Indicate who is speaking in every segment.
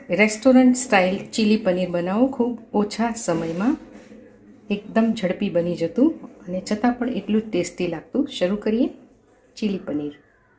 Speaker 1: Restaurant style chilli paneer બનાવો ખૂબ ઓછા સમયમાં એકદમ ઝડપી બની જતું અને છતાં પણ એટલું જ ટેસ્ટી લાગતું. શરૂ કરીએ ચીલી પનીર.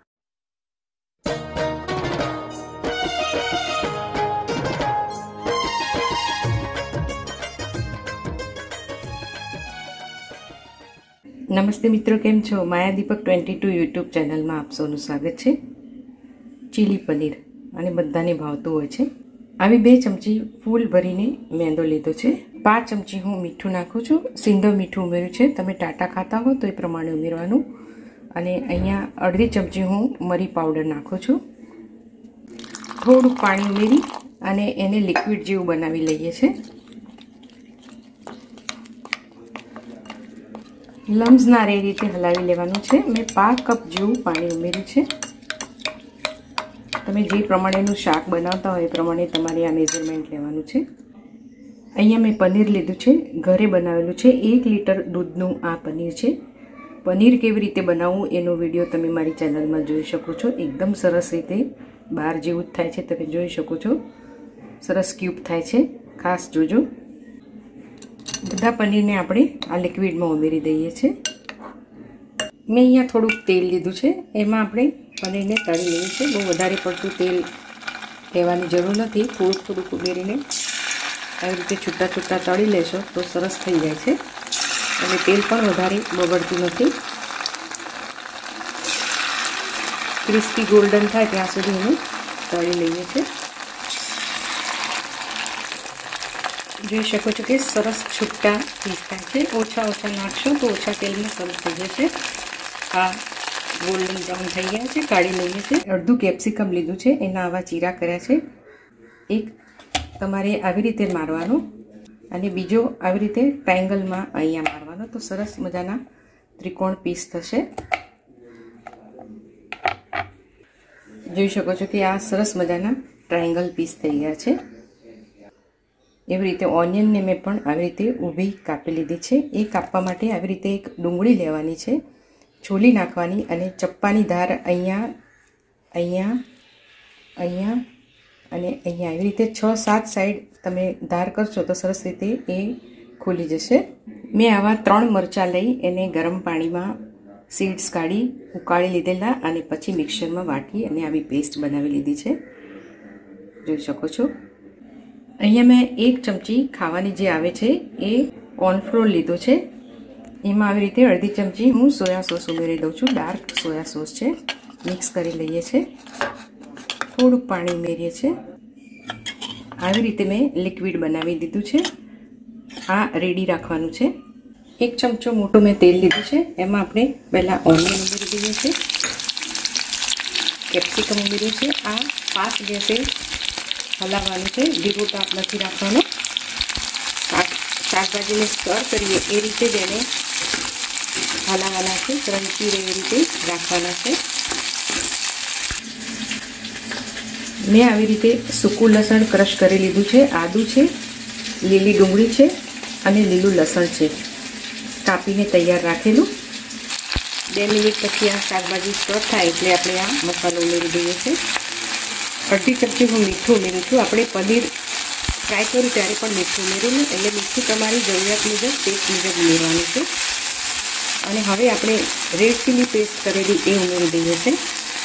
Speaker 1: નમસ્તે મિત્રો, કેમ છો? માયા દીપક 22 યુટ્યુબ ચેનલમાં આપ સૌનું સ્વાગત છે. ચીલી પનીર અને બધાને ભાવતું હોય છે. આવી 2 ચમચી ફૂલ ભરીને મેંદો લીધો છે. 5 ચમચી હું મીઠું નાખું છું. સિંધો મીઠું ઉમેર્યું છે. તમે ટાટા ખાતા હો તો એ પ્રમાણે ઉમેરવાનું. અને અહીંયા અડધી ચમચી હું મરી પાવડર નાખું છું. થોડું પાણી ઉમેરી અને એને લિક્વિડ જેવું બનાવી લઈએ છીએ. લમ્સ ના રહે એ રીતે હલાવી લેવાનું છે. મેં 5 કપ જેવું પાણી ઉમેર્યું છે. તમે જે પ્રમાણેનું શાક બનાવતા હોય એ પ્રમાણે તમારે આ મેઝરમેન્ટ લેવાનું છે. અહીંયા મેં પનીર લીધું છે, ઘરે બનાવેલું છે. 1 લીટર દૂધનું આ પનીર છે. પનીર કેવી રીતે બનાવવું એનો વિડીયો તમે મારી ચેનલમાં જોઈ શકો છો. એકદમ સરસ રીતે બહાર જેવું જ થાય છે, તમે જોઈ શકો છો. સરસ ક્યુબ થાય છે, ખાસ જોજો. બધા પનીરને આપણે આ લિક્વિડમાં ઉમેરી દઈએ છીએ. મેં અહીંયા થોડુંક તેલ લીધું છે, એમાં આપણે પનીરને તળી લઈએ છીએ. બહુ વધારે પડતું તેલ લેવાની જરૂર નથી. થોડુંક ઉમેરીને આવી રીતે છૂટા છૂટા તળી લેશો તો સરસ થઈ જાય છે અને તેલ પણ વધારે બગડતું નથી. ક્રિસ્પી ગોલ્ડન થાય ત્યાં સુધી એને તળી લઈએ છીએ. જોઈ શકો છો કે સરસ છૂટા પીસ થાય છે. ઓછા નાખશો તો ઓછા તેલમાં સરસ થઈ જશે. આ ગોલ્ડન બ્રાઉન થઈ ગયા છે, કાઢી લઈએ છીએ. અડધું કેપ્સિકમ લીધું છે, એના આવા ચીરા કર્યા છે. એક તમારે આવી રીતે મારવાનો અને બીજો આવી રીતે ટ્રાયંગલમાં અહીંયા મારવાનો તો સરસ મજાના ત્રિકોણ પીસ થશે. જોઈ શકો છો કે આ સરસ મજાના ટ્રાયંગલ પીસ થઈ ગયા છે. એવી રીતે ઓનિયનને મેં પણ આવી રીતે ઊભી કાપી લીધી છે. એ કાપવા માટે આવી રીતે એક ડુંગળી લેવાની છે, છોલી નાખવાની અને ચપ્પાની ધાર અહીંયા અને અહીંયા આવી રીતે 6-7 સાઈડ તમે ધાર કરશો તો સરસ રીતે એ ખુલી જશે. મેં આવા 3 મરચાં લઈ એને ગરમ પાણીમાં સીડ્સ કાઢી ઉકાળી લીધેલા અને પછી મિક્સરમાં વાટી અને આવી પેસ્ટ બનાવી લીધી છે. જોઈ શકો છો. અહીંયા મેં 1 ચમચી ખાવાની જે આવે છે એ કોર્નફ્લોર લીધો છે. એમાં આવી રીતે અડધી ચમચી હું સોયા સોસ ઉમેરી દઉં છું. ડાર્ક સોયા સોસ છે. મિક્સ કરી લઈએ છીએ. થોડુંક પાણી ઉમેરીએ છીએ. આવી રીતે મેં લિક્વિડ બનાવી દીધું છે. આ રેડી રાખવાનું છે. 1 ચમચો મોટું મેં તેલ લીધું છે. એમાં આપણે પહેલાં ઓનિયન ઉમેરી દઈએ છીએ, કેપ્સિકમ ઉમેરીએ છીએ. આ ફાસ્ટ ગેસે હલાવવાનું છે, ધીરો તાપ નથી રાખવાનો. શાકભાજીને સ્ટર કરીએ એ રીતે જ એને હલાવવાના છે. ક્રન્ચી રહે એ રીતે રાખવાના છે. મેં આવી રીતે સૂકું લસણ ક્રશ કરી લીધું છે. આદું છે, લીલી ડુંગળી છે અને લીલું લસણ છે, કાપીને તૈયાર રાખેલું. 2 મિનિટ પછી આ શાકભાજી સ્ટર થાય એટલે આપણે આ મસાલો ઉમેરી દઈએ છીએ. અડધી ચમચી હું મીઠું ઉમેરું છું. આપણે પનીર ફ્રાય કર્યું ત્યારે પણ મીઠું ઉમેર્યું ને, એટલે મીઠું તમારી જરૂરિયાત મુજબ ટેસ્ટ મુજબ ઉમેરવાનું છે. અને હવે આપણે રેડ ચીલી પેસ્ટ કરેલી એ ઉમેરી દઈએ છીએ.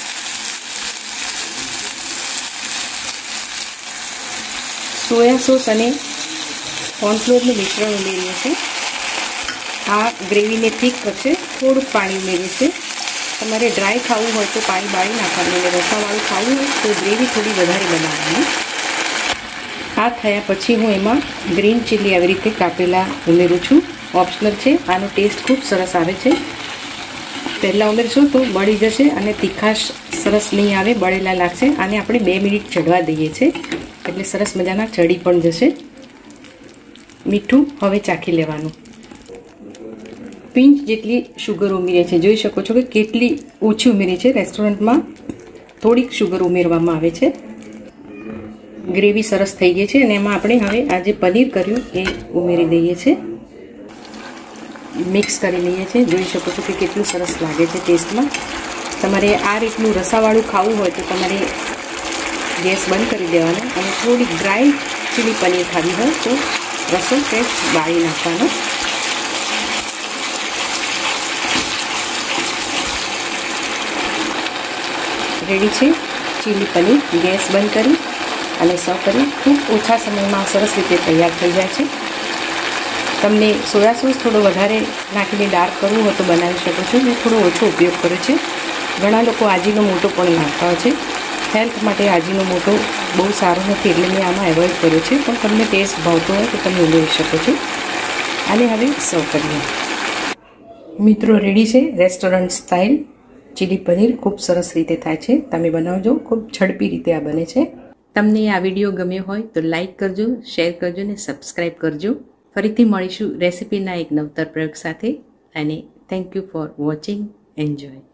Speaker 1: સોયા સોસ અને કોર્નફ્લોરનું મિશ્રણ ઉમેરીએ છીએ. આ ગ્રેવીને ઠીક કરશે. થોડુંક પાણી ઉમેરીએ છીએ. તમારે ડ્રાય ખાવું હોય તો પાણી બાળી નાખવાનું અને રસાવાળું ખાવું હોય તો ગ્રેવી થોડી વધારે બનાવવાની. આ થયા પછી હું એમાં ગ્રીન ચીલી આવી રીતે કાપેલા ઉમેરું છું. ઓપ્શનલ છે. આનો ટેસ્ટ ખૂબ સરસ આવે છે. પહેલાં ઉમેરશો તો બળી જશે અને તીખાશ સરસ નહીં આવે, બળેલા લાગશે. આને આપણે 2 મિનિટ ચડવા દઈએ છીએ એટલે સરસ મજાના ચડી પણ જશે. મીઠું હવે ચાખી લેવાનું. પિંચ જેટલી શુગર ઉમેરીએ છીએ. જોઈ શકો છો કે કેટલી ઓછી ઉમેરી છે. રેસ્ટોરન્ટમાં થોડીક શુગર ઉમેરવામાં આવે છે. ગ્રેવી સરસ થઈ ગઈ છે અને એમાં આપણે હવે આ જે પનીર કર્યું એ ઉમેરી દઈએ છીએ. મિક્સ કરી લઈએ છીએ. જોઈ શકો છો કે કેટલું સરસ લાગે છે ટેસ્ટમાં. તમારે આ રીતનું રસાવાળું ખાવું હોય તો તમારે ગેસ બંધ કરી દેવાનો અને થોડી ડ્રાય ચીલી પનીર ખાવી હોય તો રસો કે બાળી નાખવાનો. રેડી છે ચીલી પનીર. ગેસ બંધ કરી અને સર્વ કરી ખૂબ ઓછા સમયમાં સરસ રીતે તૈયાર થઈ જાય છે. તમને સોયા સોસ થોડો વધારે નાખીને ડાર્ક કરવું હોય તો બનાવી શકો છો. મેં થોડો ઓછો ઉપયોગ કર્યો છે. ઘણા લોકો આજીનોમોટો પણ નાખતા હોય છે. હેલ્થ માટે આજીનોમોટો બહુ સારો નથી એટલે મેં આમાં એવોઇડ કર્યો છે, પણ તમને ટેસ્ટ ભાવતો હોય તો તમે ઉમેરી શકો છો. આને હવે સર્વ કરીએ. મિત્રો રેડી છે રેસ્ટોરન્ટ સ્ટાઇલ ચીલી પનીર. ખૂબ સરસ રીતે થાય છે. તમે બનાવજો. ખૂબ ઝડપી રીતે આ બને છે. તમને આ વિડીયો ગમ્યો હોય તો લાઈક કરજો, શેર કરજો અને સબસ્ક્રાઈબ કરજો. ફરીથી મળીશું રેસિપીના એક નવતર પ્રયોગ સાથે. અને thank you for watching. Enjoy.